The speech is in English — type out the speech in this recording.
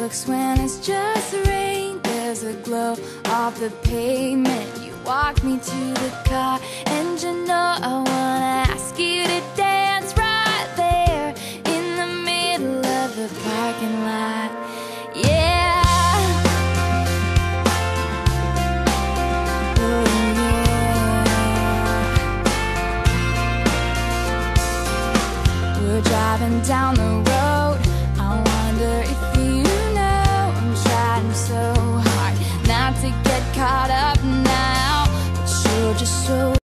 looks when it's just rain. There's a glow off the pavement. You walked me to the car, and you know I wanna ask you to dance right there in the middle of the parking lot. Yeah. Oh yeah. We're driving down the road. I wonder if you know I'm trying so hard not to get caught up now, but you're just so